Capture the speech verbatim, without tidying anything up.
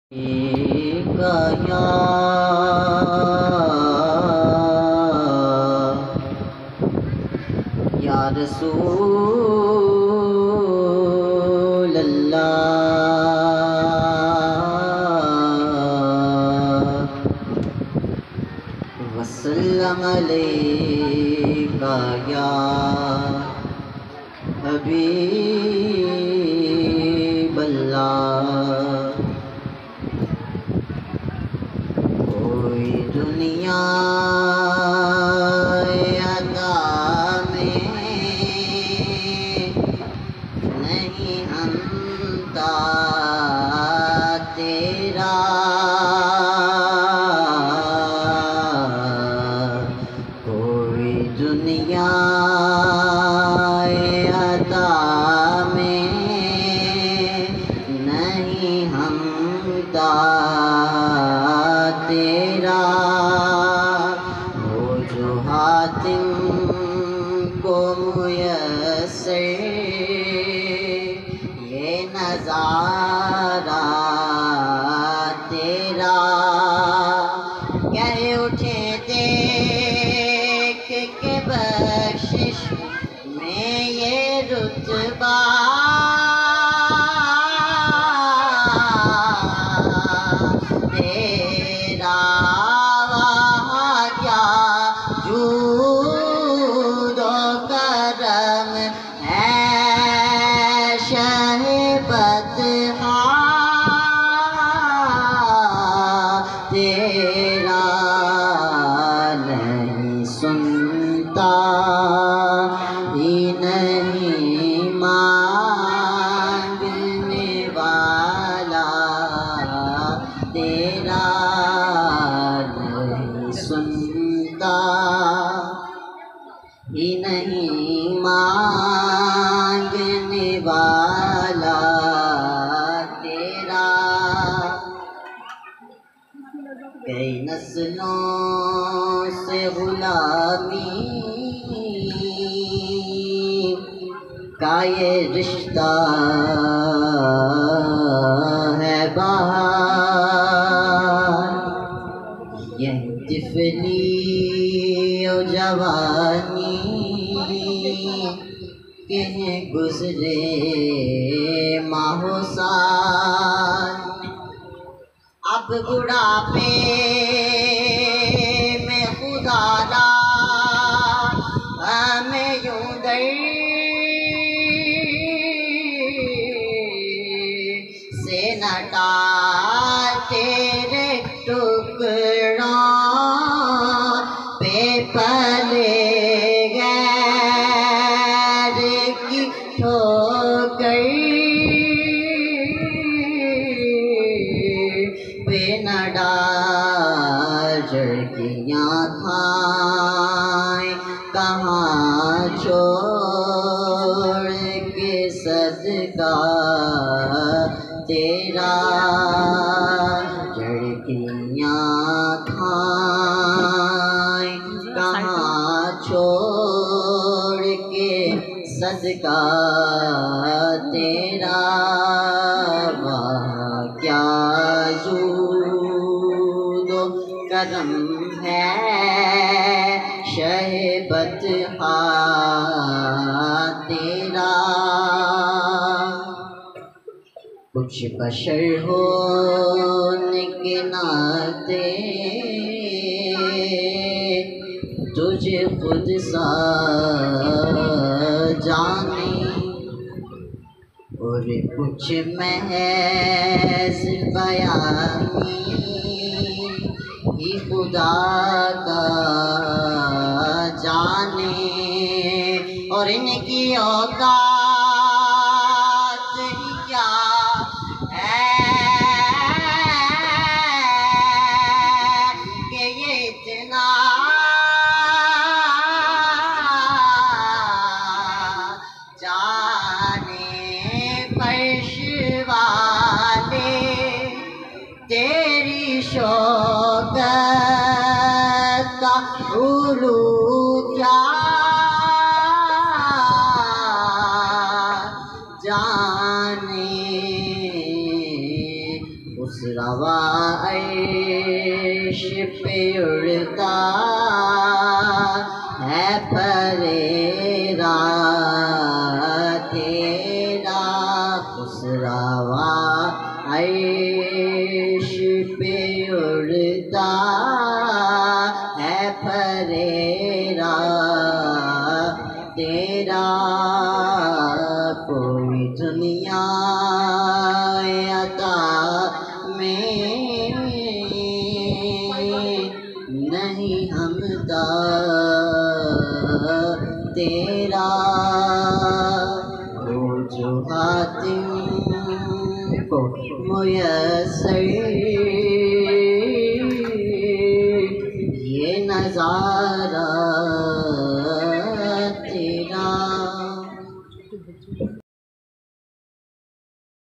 या या रसूल अल्लाह वसल्लम अलैका या हबीब अल्लाह। कोई दुनिया अता में नहीं हमता तेरा, कोई दुनिया अता में नहीं हमता तेरा। वो जो हातिम को मुयस्सर ये नज़ारा तेरा, कह उठे देख के बख्शिश में ये रुतबा, तेरा नहीं सुनता ही नहीं मांगने वाला तेरा, नहीं सुनता ही नहीं मांगने वाला तेरा। कई नस्लों से गुलामी का ये रिश्ता है बहार, यह तिफली और जवानी के गुजरे माहो साल। अब बुढ़ापे में खुदारा हमें यूं दर्द से न टाल, तेरे टुकड़ों पे पले गैर की ठोकर पे न डाल, झड़कियाँ खाएं कहाँ छोड़ के सदका तेरा, झड़कियाँ खाएं कहाँ छोड़ के सदका तेरा। वहाँ क्या जूदो करम है शहबत तेरा, कुछ बशर होने के नाते तुझे खुद सा जाने, और कुछ महज बयानी ही खुदा का जाने, और इनकी औकात ही क्या है कि ये इतना तेरी शौकत का उलू क्या जाने, उस हवा अर्श पे उड़ता है फरेरा तेरा, खुसरवा अर्श पे उड़ता है फरेरा तेरा, कोई दुनिया अता में नहीं हमदा तेरा, वो जो हातिम को मुयस्सर